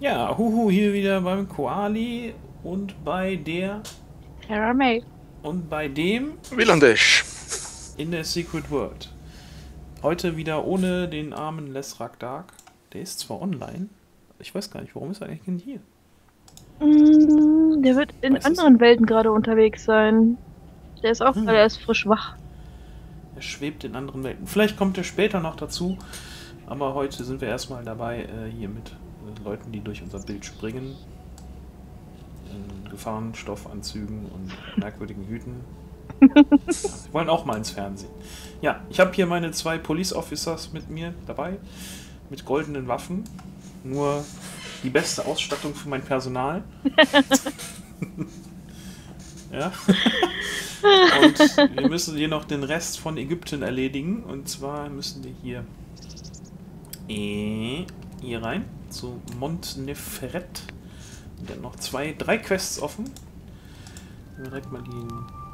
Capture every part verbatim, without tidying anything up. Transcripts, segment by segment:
Ja, Huhu hier wieder beim Koali und bei der Terra May. und bei dem Wielandisch. in der Secret World. Heute wieder ohne den armen Lesrak Dark. Der ist zwar online, ich weiß gar nicht, warum ist er eigentlich denn hier? Mm, der wird in Weißt du's? anderen Welten gerade unterwegs sein. Der ist auch Hm. gerade erst frisch wach. Er schwebt in anderen Welten. Vielleicht kommt er später noch dazu, aber heute sind wir erstmal dabei, äh, hier mit äh, Leuten, die durch unser Bild springen. In Gefahrenstoffanzügen und merkwürdigen Hüten. Ja, wir wollen auch mal ins Fernsehen. Ja, ich habe hier meine zwei Police Officers mit mir dabei, mit goldenen Waffen. Nur die beste Ausstattung für mein Personal. Ja. Und wir müssen hier noch den Rest von Ägypten erledigen. Und zwar müssen wir hier, äh, hier rein zu Mont Neferet. Und dann noch zwei, drei Quests offen. Nehmen wir direkt mal die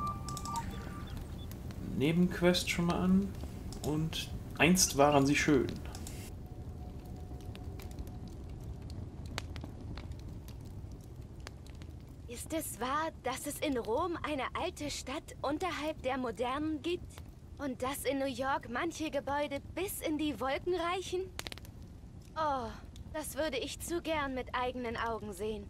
Nebenquest schon mal an. Und einst waren sie schön. Ist es wahr, dass es in Rom eine alte Stadt unterhalb der modernen gibt? Und dass in New York manche Gebäude bis in die Wolken reichen? Oh, das würde ich zu gern mit eigenen Augen sehen.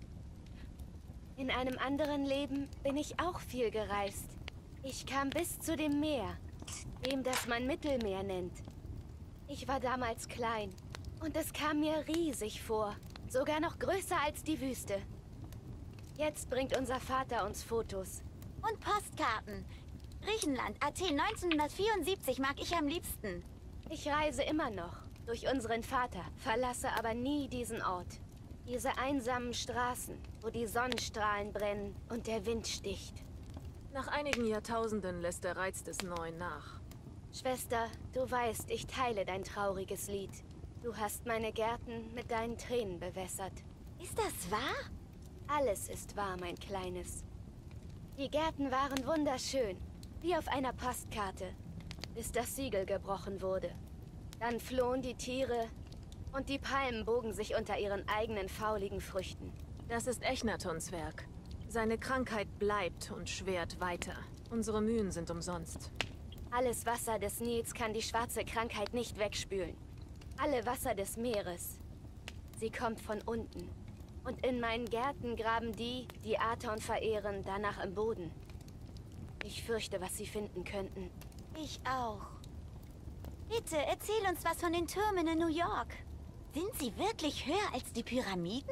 In einem anderen Leben bin ich auch viel gereist. Ich kam bis zu dem Meer, dem das man Mittelmeer nennt. Ich war damals klein und es kam mir riesig vor, sogar noch größer als die Wüste. Jetzt bringt unser Vater uns Fotos. Und Postkarten. Griechenland, Athen, neunzehnhundertvierundsiebzig mag ich am liebsten. Ich reise immer noch durch unseren Vater, verlasse aber nie diesen Ort. Diese einsamen Straßen, wo die Sonnenstrahlen brennen und der Wind sticht. Nach einigen Jahrtausenden lässt der Reiz des Neuen nach. Schwester, du weißt, ich teile dein trauriges Lied. Du hast meine Gärten mit deinen Tränen bewässert. Ist das wahr? Alles ist wahr, mein Kleines. Die Gärten waren wunderschön, wie auf einer Postkarte, bis das Siegel gebrochen wurde. Dann flohen die Tiere und die Palmen bogen sich unter ihren eigenen fauligen Früchten. Das ist Echnatons Werk. Seine Krankheit bleibt und schwert weiter. Unsere Mühen sind umsonst. Alles Wasser des Nils kann die schwarze Krankheit nicht wegspülen. Alle Wasser des Meeres. Sie kommt von unten. Und in meinen Gärten graben die, die Aton verehren, danach im Boden. Ich fürchte, was sie finden könnten. Ich auch. Bitte, erzähl uns was von den Türmen in New York. Sind sie wirklich höher als die Pyramiden?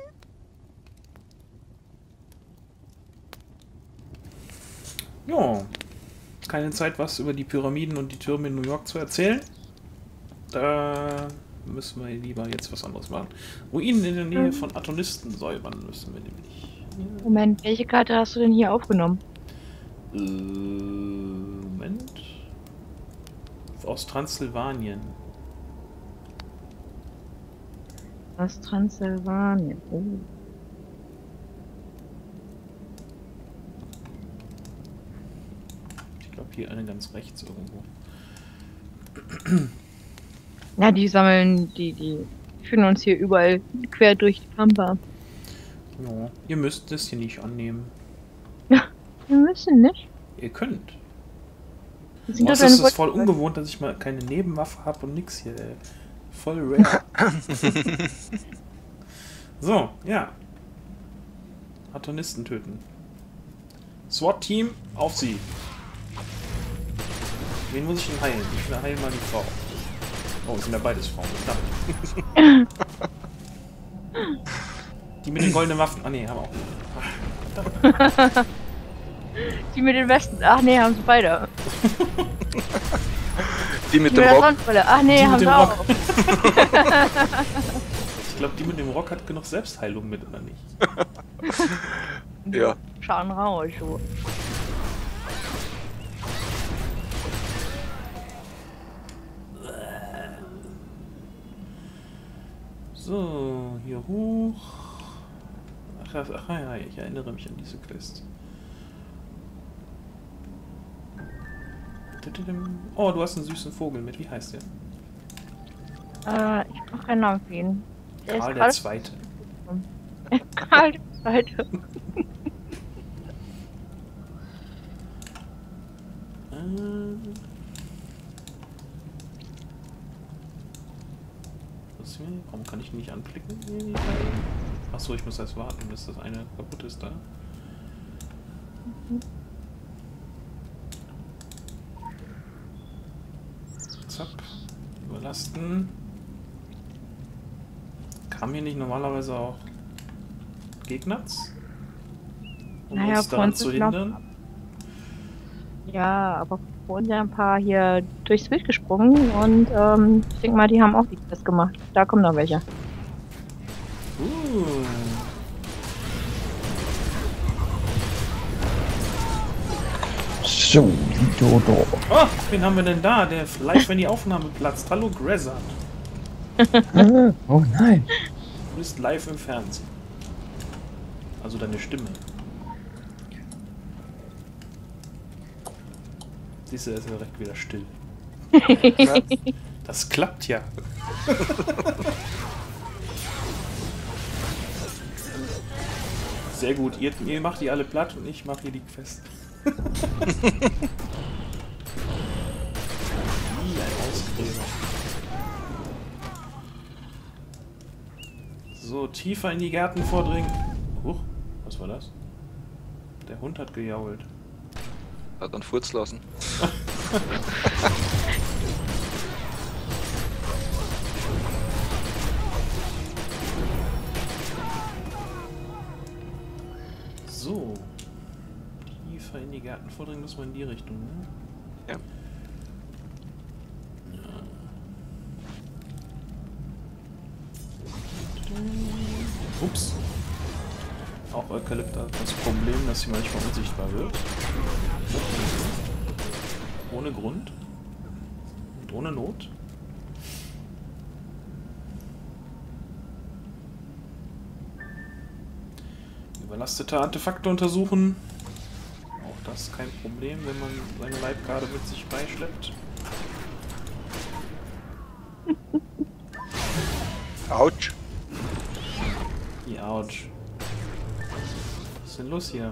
Ja, keine Zeit, was über die Pyramiden und die Türme in New York zu erzählen. Da müssen wir lieber jetzt was anderes machen. Ruinen in der Nähe von Atonisten säubern müssen wir nämlich. Moment, welche Karte hast du denn hier aufgenommen? Äh, Moment. Aus Transsilvanien. Aus Transsilvanien. Oh. Ich glaube hier eine ganz rechts irgendwo. Ja, die sammeln, die, die führen uns hier überall quer durch die Pampa. Ja, ihr müsst das hier nicht annehmen. Wir müssen nicht. Ihr könnt. Wir sind Oh, doch das ist eine voll Wolke- ungewohnt, dass ich mal keine Nebenwaffe habe und nix hier. Ey. Voll rare. So, ja. Atonisten töten. SWAT-Team, auf sie. Wen muss ich denn heilen? Ich will heilen mal die Frau. Oh, es sind ja beides Frauen. Verdammt. Die mit den goldenen Waffen. Ah, ne, haben wir auch. Die mit den Westen. Ach nee, haben sie beide. Die mit Die dem mit der Rock. Sonnenbrille. Ach nee, Die mit haben dem sie Rock. auch. Ich glaube, die mit dem Rock hat genug Selbstheilung mit, oder nicht? Ja. Schauen raus. So. So, hier hoch. Ach, ach, ach ja, ich erinnere mich an diese Quest. Oh, du hast einen süßen Vogel mit. Wie heißt der? Äh, ich brauche keinen Namen für ihn. Der Karl ist der gerade Zweite. Halt, halt. Äh. Was ist mir? Warum kann ich die nicht anklicken? Achso, ich muss erst warten, bis das eine kaputt ist da. Zack. Überlasten. Kam hier nicht normalerweise auch Gegners? Um Naja, uns daran Freunde, zu glaub- hindern? Ja, aber vorhin sind ein paar hier durchs Bild gesprungen und ähm, ich denke mal, die haben auch die Quest gemacht. Da kommen noch welche. Uh. So, Dodo. Oh, wen haben wir denn da? Der live, wenn die Aufnahme platzt. Hallo Grezza. Ah, oh nein. Du bist live im Fernsehen. Also deine Stimme. Siehst du, er ist ja direkt wieder still. Ja. Das klappt ja. Sehr gut. Ihr, ihr macht die alle platt und ich mache hier die Quest. Wie ein Ausgräber. So, tiefer in die Gärten vordringen. Huch, was war das? Der Hund hat gejault. Hat dann Furz lassen. So. Tiefer in die Gärten vordringen müssen wir in die Richtung, ne? Ja. Ups. Auch Eukalypta hat das Problem, dass sie manchmal unsichtbar wird. Ohne Grund. Und ohne Not. Überlastete Artefakte untersuchen. Auch das kein Problem, wenn man seine Leibgarde mit sich beischleppt. Autsch. Die Autsch. Was ist denn los hier?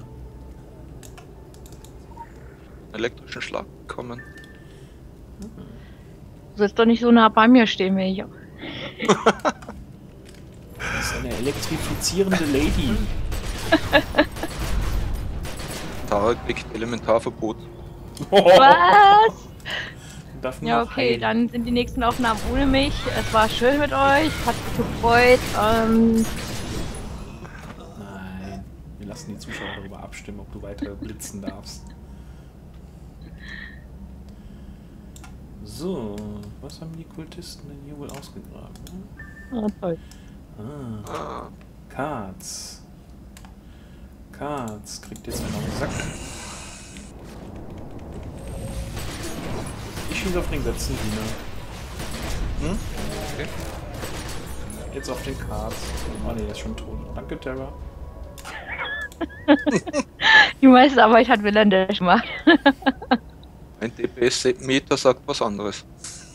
Elektrischen Schlag bekommen. Du sollst doch nicht so nah bei mir stehen, wenn ich. Das ist eine elektrifizierende Lady. Tara kriegt Elementarverbot. Was? Darf nur Ja, noch okay, heilen. dann sind die nächsten Aufnahmen ohne mich. Es war schön mit euch, hat mich gefreut. Ähm, Nein, wir lassen die Zuschauer darüber abstimmen, ob du weiter blitzen darfst. So, was haben die Kultisten denn hier wohl ausgegraben? Ne? oh, toll. Ah, Ah, Karts. Karts kriegt jetzt einen auf den Sack. Ich schieße auf den Götzendiener. hm? Okay. Jetzt auf den Karts. Oh ne, der ist schon tot. Danke, Terra. Die meiste Arbeit hat Willandesh gemacht. Ein D P S-Meter sagt was anderes.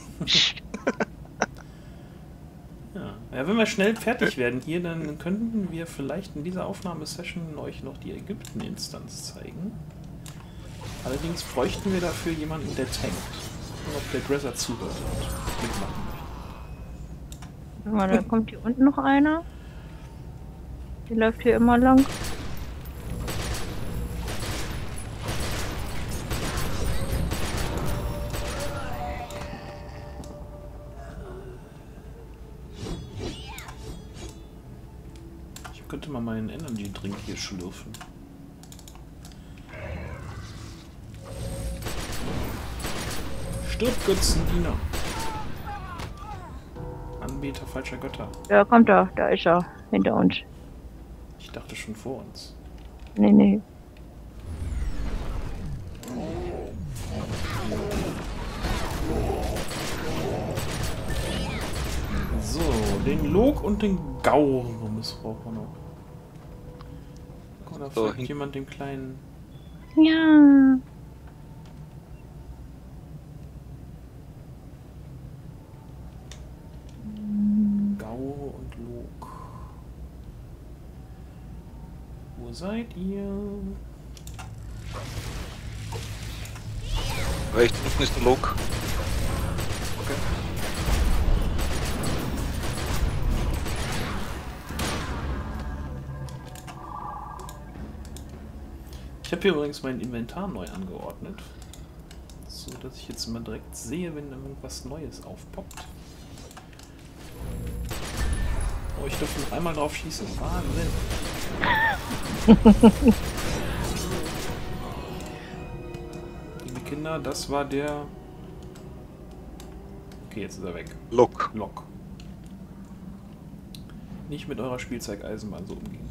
Ja. ja, wenn wir schnell fertig werden hier, dann könnten wir vielleicht in dieser Aufnahmesession euch noch die Ägypten-Instanz zeigen. Allerdings bräuchten wir dafür jemanden, der tankt. Und ob der Grezza zuhört und mitmachen möchte. Guck mal, da kommt hier unten noch einer. Die läuft hier immer lang. Ich könnte mal meinen Energy Drink hier schlürfen. Stirb, Götzendiener! Anbeter falscher Götter. Ja, kommt er. Da ist er. Hinter uns. Ich dachte schon vor uns. Nee, nee. So, den Log und den Gaur brauchen wir noch. Guck mal, da So, folgt hin- jemand dem kleinen... Ja. Gaur und Log. Wo seid ihr? Rechts unten ist der Lok. Okay. Ich habe hier übrigens mein Inventar neu angeordnet, so dass ich jetzt immer direkt sehe, wenn irgendwas Neues aufpoppt. Oh, ich dürfte noch einmal drauf schießen. Wahnsinn! Liebe Kinder, das war der... Okay, jetzt ist er weg. Lok. Lok. Nicht mit eurer Spielzeugeisenbahn so umgehen.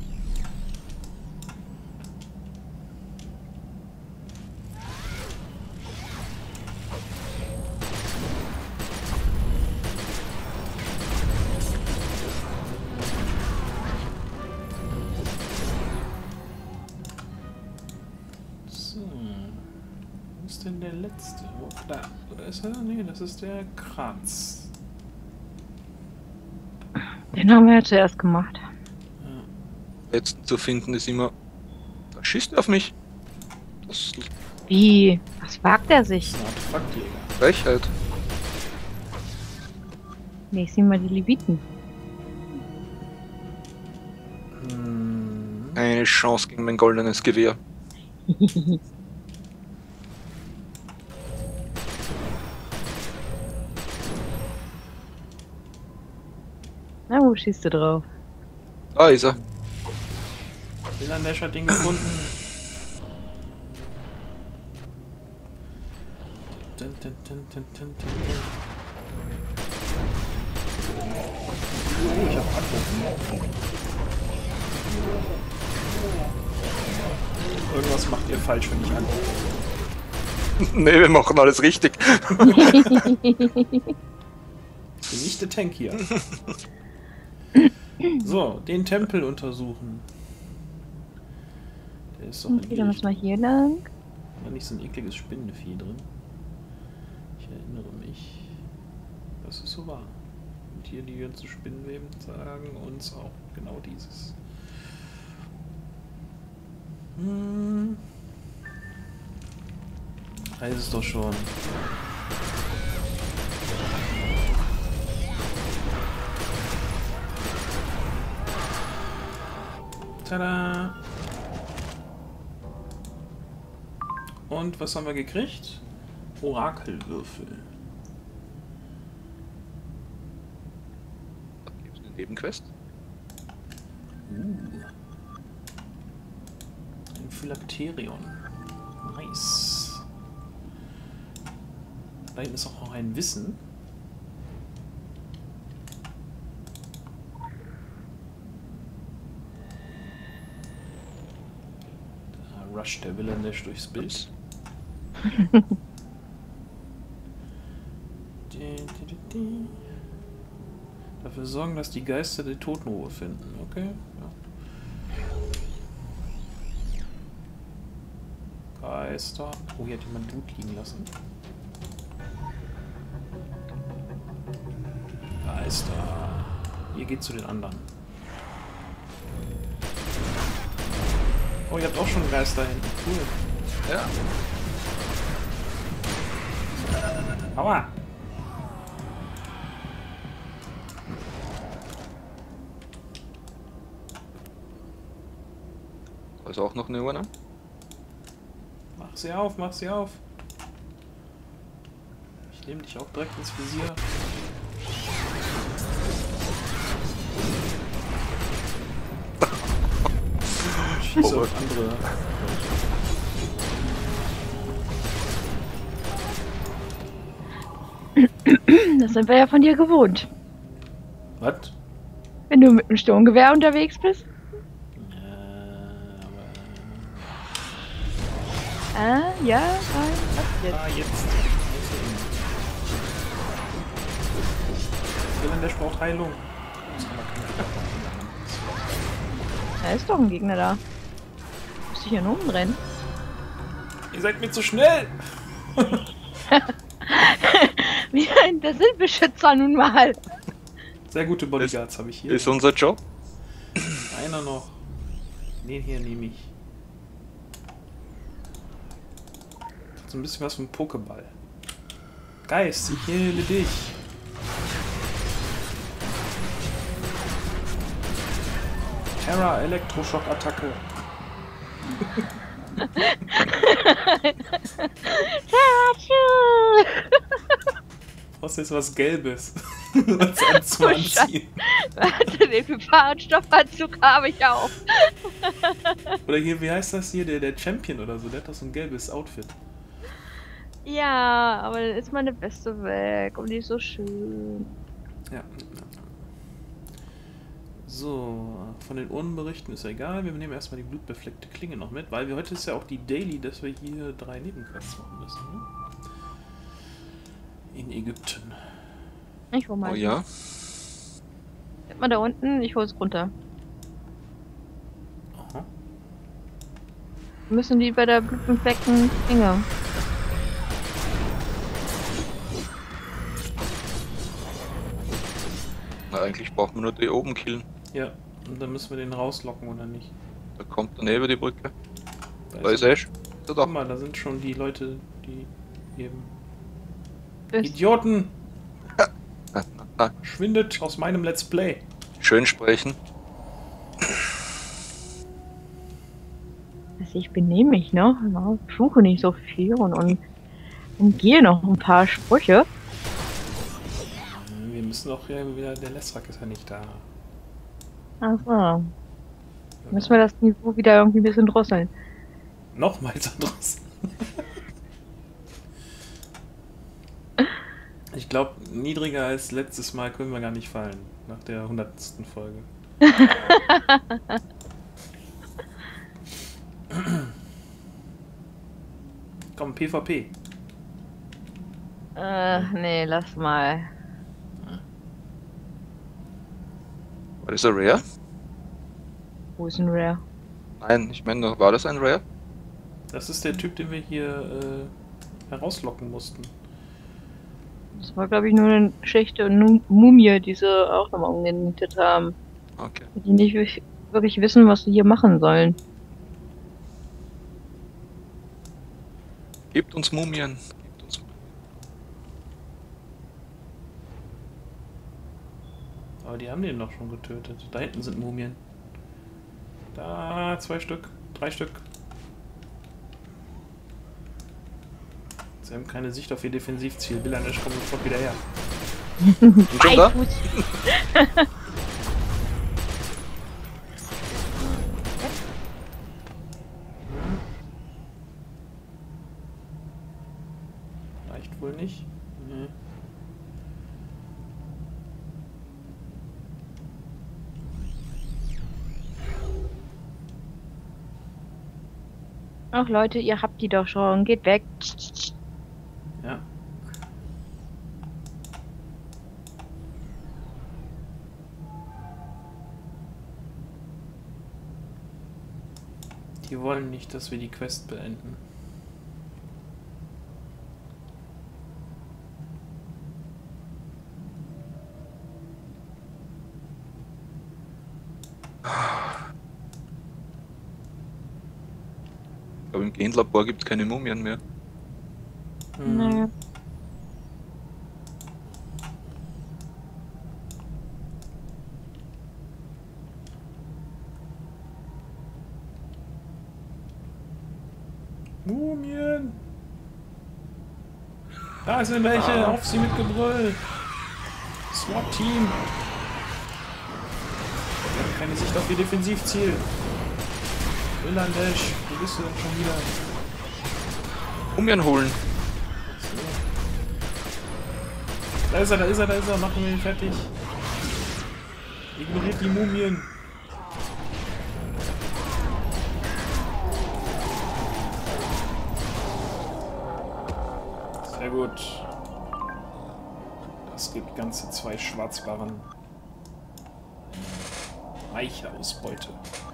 Denn der letzte? Oh, da. Oder ist er? Nee, das ist der Kranz. Den haben wir ja zuerst gemacht. Ja. Letzten zu finden ist immer... Da schießt er auf mich. Das ist Wie? Was wagt er sich? Das ist ein Artefaktjäger. Frechheit. Nee, ich sehe mal die Leviten. Hm. Keine Chance gegen mein goldenes Gewehr. Na, wo schießt du drauf? Da ist er. Willandesch hat ihn gefunden. Dun, dun, dun, dun, dun, dun. Oh, ich hab Antworten. Irgendwas macht ihr falsch, wenn ich antworte. Ne, wir machen alles richtig. Ich bin nicht der Tank hier. So, den Tempel untersuchen. Der ist doch in Okay, die dann müssen wir hier lang. Da nicht so ein ekliges Spinnenvieh drin. Ich erinnere mich, dass es so war. Und hier die ganzen Spinnenweben sagen uns auch genau dieses. Hm. Heißt es doch schon. Tada! Und was haben wir gekriegt? Orakelwürfel. Gibt es eine Nebenquest? Uh. Ein Phylakterion. Nice. Da hinten ist auch noch ein Wissen. Da rusht der Willandesch durchs Bild. Dafür sorgen, dass die Geister die Totenruhe finden. Okay. Ja. Geister. Oh, hier hat jemand Blut liegen lassen. Geister. Ihr geht zu den anderen. Oh, ihr habt auch schon einen Geist da hinten. Cool. Ja. Aua! Da ist auch noch eine Urne. Mach sie auf, mach sie auf. Ich nehme dich auch direkt ins Visier. Ich schieße auf andere. Das sind wir ja von dir gewohnt. Was? Wenn du mit dem Sturmgewehr unterwegs bist. Äh, Ah, ja, ah, was jetzt? ah, jetzt. Willandesch braucht Heilung. Das kann man keine Da ist doch ein Gegner da. Muss ich hier nur umdrehen? Ihr seid mir zu schnell! Wie ein, das sind Beschützer nun mal. Sehr gute Bodyguards habe ich hier. Ist unser Job. Einer noch. Den hier nehme ich. Hat so ein bisschen was vom Pokéball. Geist, ich heile dich. Terra Elektroschock-Attacke. Was ist was Gelbes? Was anzuziehen. Warte, den Fahrradstoffanzug habe ich auch. Oder hier, wie heißt das hier? Der, der Champion oder so, der hat doch so ein gelbes Outfit. Ja, aber dann ist meine Beste weg und die ist so schön. Ja. So, von den Urnenberichten ist ja egal. Wir nehmen erstmal die blutbefleckte Klinge noch mit, weil wir heute ist ja auch die Daily, dass wir hier drei Nebenquests machen müssen. Ne? In Ägypten. Ich hol mal. Oh ja. Guck mal da unten, ich hol's runter. Aha. Wir müssen die bei der blutbefleckten Klinge. Na, eigentlich braucht man nur die oben killen. Ja, und dann müssen wir den rauslocken, oder nicht? Da kommt dann über die Brücke. Da Da ist er. Ist er Guck doch. mal, da sind schon die Leute, die eben... Ist Idioten! Na, na, na. Schwindet aus meinem Let's Play! Schön sprechen. Also ich benehme mich, ne? Ja, fluche nicht so viel und, und, und gehe noch ein paar Sprüche. Wir müssen auch ja wieder... Der Lestrak ist ja nicht da. Achso. Müssen wir das Niveau wieder irgendwie ein bisschen drosseln. Nochmals anderes. Ich glaube, niedriger als letztes Mal können wir gar nicht fallen. Nach der hundertsten Folge. Komm, PvP. Äh, nee, lass mal. War das ein Rare? Wo ist ein Rare? Nein, ich meine, war das ein Rare? Das ist der Typ, den wir hier äh, herauslocken mussten. Das war, glaube ich, nur eine schlechte Nu- Mumie, die sie auch nochmal umgenietet haben. Okay. Die nicht wirklich- wirklich wissen, was sie hier machen sollen. Gebt uns Mumien. Gebt uns Mumien. Aber die haben den doch schon getötet. Da hinten sind Mumien. Da, zwei Stück. Drei Stück. Sie haben keine Sicht auf ihr Defensivziel. Billanesh kommt sofort wieder her. Sind schon da? Beifuß. Reicht wohl nicht. Nee. Ach Leute, ihr habt die doch schon. Geht weg. Ja. Die wollen nicht, dass wir die Quest beenden. Ich glaube, im Genlabor gibt es keine Mumien mehr. Hm. Nee. Mumien! Da sind welche! Ah. Auf sie mit Gebrüll! SWAT-Team! Wir haben keine Sicht auf ihr Defensivziel! Billanesh, wo bist du denn schon wieder? Mumien holen. Da ist er, da ist er, da ist er! Machen wir ihn fertig! Ignoriert die Mumien! Sehr gut. Das gibt ganze zwei Schwarzbarren. Reiche Ausbeute.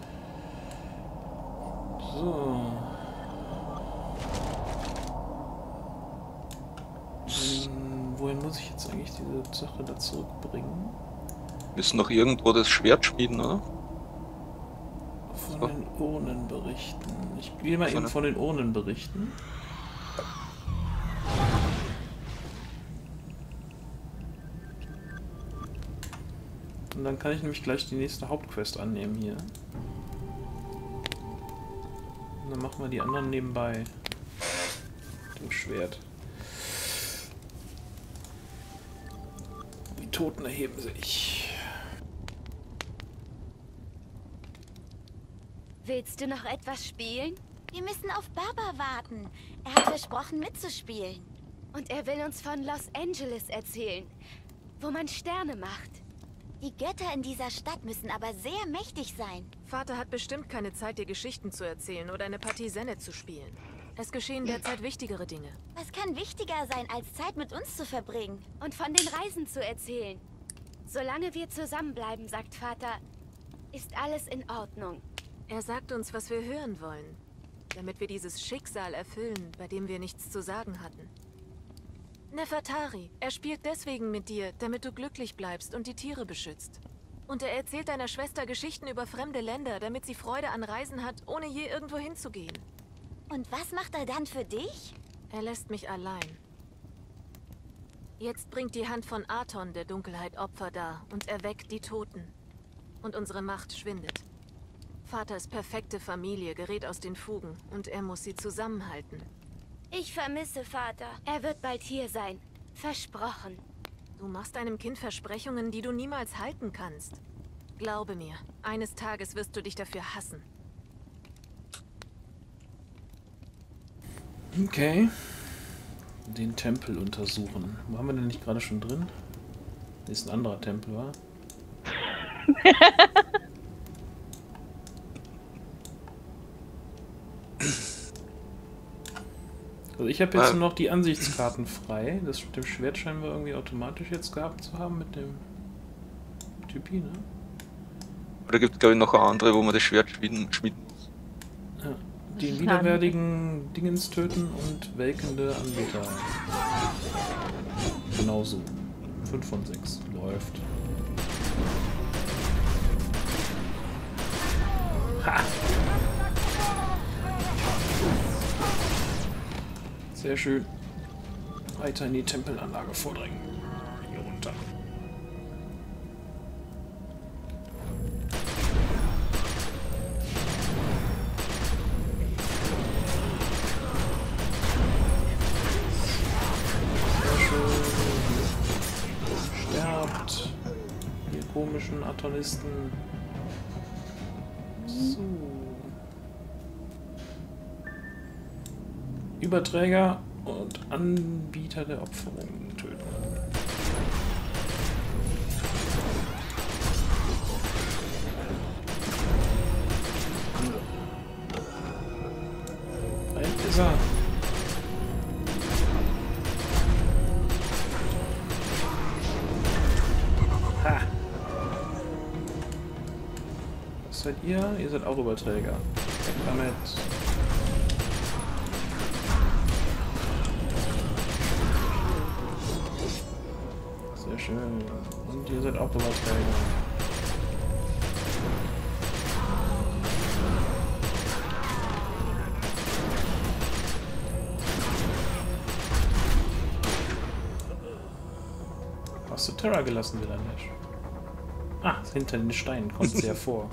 So. Hm, wohin muss ich jetzt eigentlich diese Sache da zurückbringen? Müssen noch irgendwo das Schwert schmieden, oder? Von So. den Urnen berichten. Ich will mal So eben eine- von den Urnen berichten. Und dann kann ich nämlich gleich die nächste Hauptquest annehmen hier. Und dann machen wir die anderen nebenbei. Mit dem Schwert. Die Toten erheben sich. Willst du noch etwas spielen? Wir müssen auf Baba warten. Er hat versprochen, mitzuspielen. Und er will uns von Los Angeles erzählen, wo man Sterne macht. Die Götter in dieser Stadt müssen aber sehr mächtig sein. Vater hat bestimmt keine Zeit, dir Geschichten zu erzählen oder eine Partie Senne zu spielen. Es geschehen derzeit wichtigere Dinge. Was kann wichtiger sein, als Zeit mit uns zu verbringen? Und von den Reisen zu erzählen. Solange wir zusammenbleiben, sagt Vater, ist alles in Ordnung. Er sagt uns, was wir hören wollen, damit wir dieses Schicksal erfüllen, bei dem wir nichts zu sagen hatten. Nefertari, er spielt deswegen mit dir, damit du glücklich bleibst und die Tiere beschützt. Und er erzählt deiner Schwester Geschichten über fremde Länder, damit sie Freude an Reisen hat, ohne je irgendwo hinzugehen. Und was macht er dann für dich? Er lässt mich allein. Jetzt bringt die Hand von Aton der Dunkelheit Opfer dar und erweckt die Toten. Und unsere Macht schwindet. Vaters perfekte Familie gerät aus den Fugen und er muss sie zusammenhalten. Ich vermisse Vater. Er wird bald hier sein. Versprochen. Du machst einem Kind Versprechungen, die du niemals halten kannst. Glaube mir, eines Tages wirst du dich dafür hassen. Okay. Den Tempel untersuchen. Wo haben wir denn nicht gerade schon drin? Das ist ein anderer Tempel, wa? Also ich habe jetzt Ah. nur noch die Ansichtskarten frei. Das mit dem Schwert scheinen wir irgendwie automatisch jetzt gehabt zu haben mit dem Typi, ne? Oder gibt es, glaube ich, noch eine andere, wo man das Schwert schmieden, schmieden muss? Ja. Den widerwärtigen Dingens töten und welkende Anbeter. Genauso. fünf von sechs. Läuft. Ha! Sehr schön. Weiter in die Tempelanlage vordringen. Hier runter. Sehr schön. Sterbt. Ihr komischen Atonisten. So. Überträger und Anbieter der Opferung töten. Da hinten ist er. Ha! Was seid ihr? Ihr seid auch Überträger. Weg damit. Sehr schön. Und ihr seid auch Überträger. Hast du Terra gelassen, will er nicht. Ah, hinter den Steinen kommt sie hervor.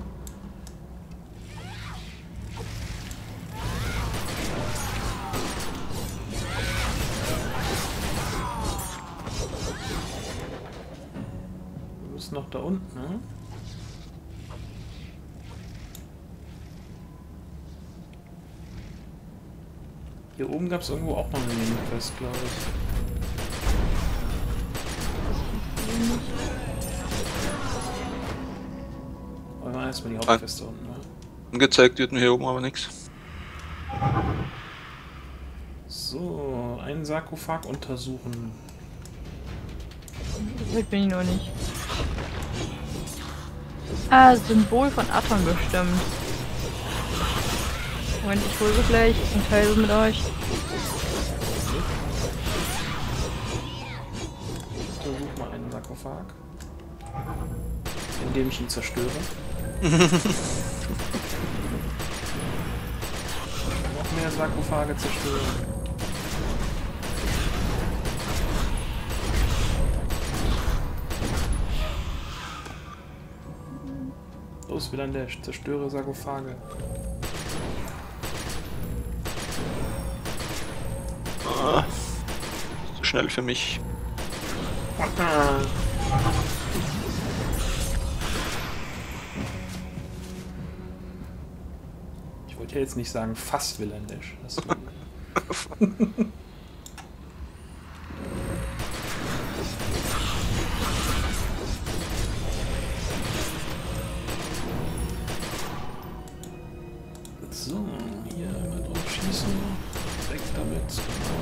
Wir müssen noch da unten, ne? Hier oben gab es irgendwo auch noch eine Nebenquest, glaube ich. Aber wir machen erstmal die Hauptquest da unten, ne? Angezeigt wird mir hier oben aber nichts. So, einen Sarkophag untersuchen. Das bin ich noch nicht. Ah, Symbol von Aton bestimmt. Moment, ich hole sie gleich und teile sie mit euch. Untersuch mal einen Sarkophag. Indem ich ihn zerstöre. Noch mehr Sarkophage zerstören. Los, Wielandesh, zerstöre Sarkophage. Ah, zu schnell für mich. Ich wollte ja jetzt nicht sagen, fast Wielandesh. So, hier einmal drauf schießen. Weg damit.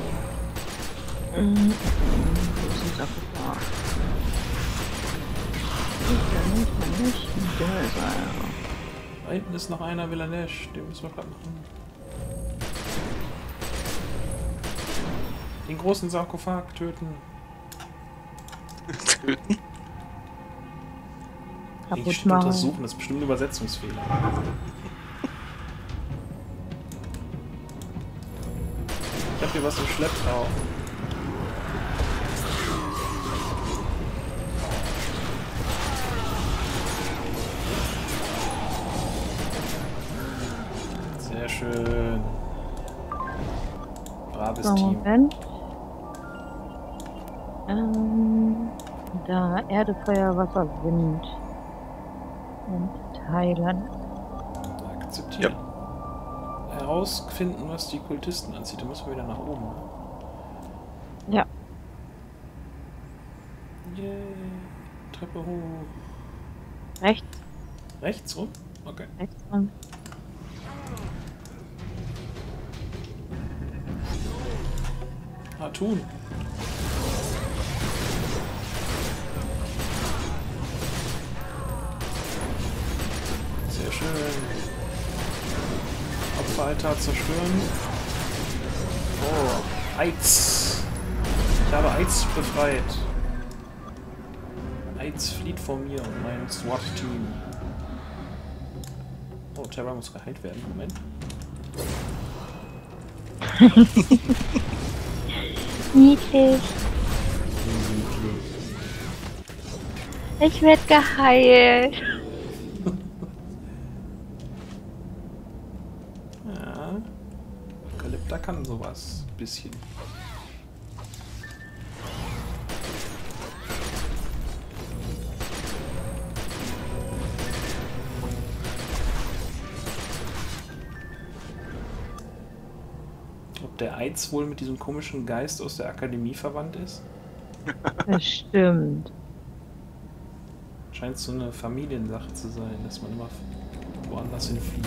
Mhm. Das ist Sarkophag. Ich kann nicht, der ist einer. Da hinten ist noch einer, Wielandesh. Den müssen wir gerade machen. Den großen Sarkophag töten. Töten? Ich Kaputt stehe machen. untersuchen, das ist bestimmt ein Übersetzungsfehler. Ich hab hier was im Schlepptau. Sehr schön. Braves So, Team. Moment. Ähm, da, Erde, Feuer, Wasser, Wind. Und Thailand. Akzeptieren. Herausfinden, was die Kultisten anzieht. Da müssen wir wieder nach oben. Ne? Ja. Yay. Treppe hoch. Rechts, Rechts rum? Okay. rechts rum. Ah, tun. Sehr schön. Opferaltar zerstören. Oh, Eiz. Ich habe Eiz befreit. Eiz flieht vor mir und mein SWAT-Team. Oh, Terra muss geheilt werden. Moment. Niedlich. Ich werde geheilt. Ja. Kalypta kann sowas. Bisschen. Ob der Eiz wohl mit diesem komischen Geist aus der Akademie verwandt ist? Bestimmt. Scheint so eine Familiensache zu sein, dass man immer woanders hinfliegt.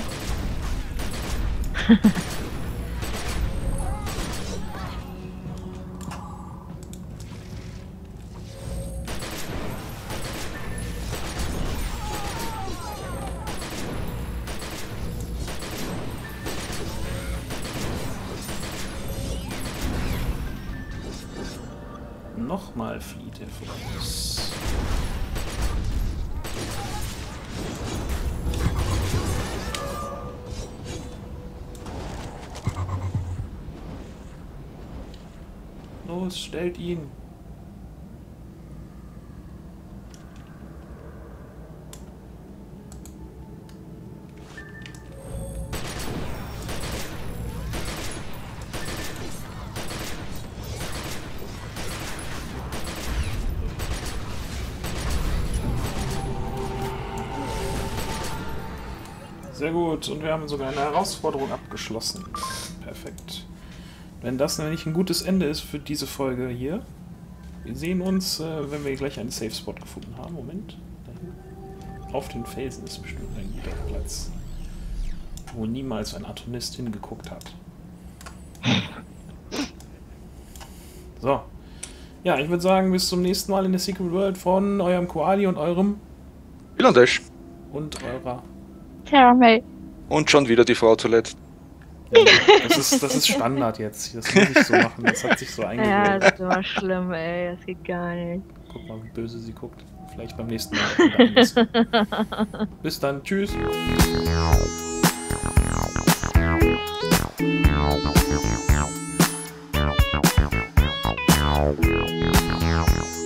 Nochmal flieht er vor uns. Los, stellt ihn. Sehr gut, und wir haben sogar eine Herausforderung abgeschlossen. Perfekt. Wenn das nämlich ein gutes Ende ist für diese Folge hier. Wir sehen uns, äh, wenn wir gleich einen Safe Spot gefunden haben. Moment. Dahin. Auf den Felsen ist bestimmt ein guter Platz, wo niemals ein Atomist hingeguckt hat. So. Ja, ich würde sagen, bis zum nächsten Mal in der Secret World von eurem Koali und eurem Wielandesh. und eurer. Caramel. Und schon wieder die Frau zuletzt. Das ist, das ist Standard jetzt. Das muss ich so machen. Das hat sich so Ja, eingewöhnt. das ist immer schlimm, ey. Das geht gar nicht. Guck mal, wie böse sie guckt. Vielleicht beim nächsten Mal. Wieder anders. Bis dann. Tschüss. Wow.